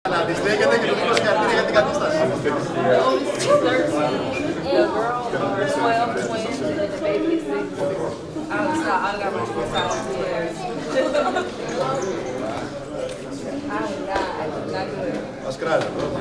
Να αντιστέκεται και το δίνω συγχαρητήρια για την κατάσταση. Μας κράζει.